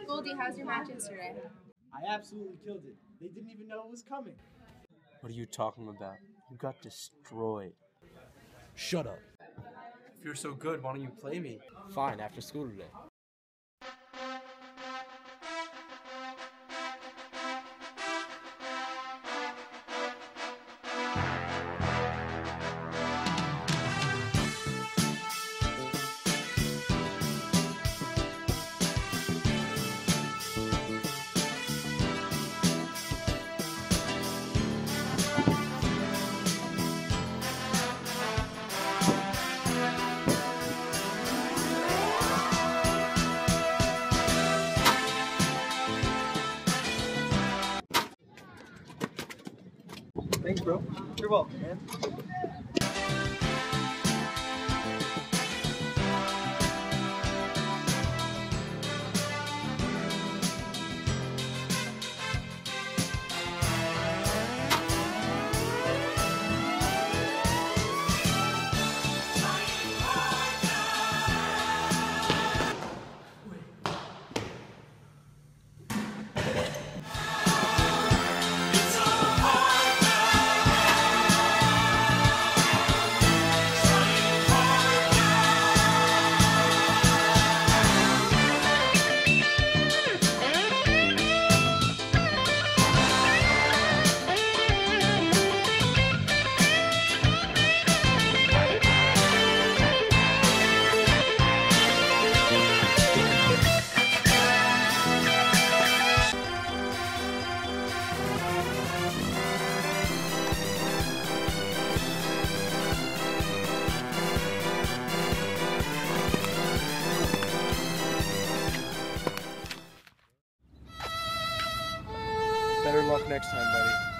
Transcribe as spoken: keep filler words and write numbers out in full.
Goldie, how's your match yesterday? I absolutely killed it. They didn't even know it was coming. What are you talking about? You got destroyed. Shut up. If you're so good, why don't you play me? Fine, after school today. Thanks, bro. You're welcome, man. Better luck next time, buddy.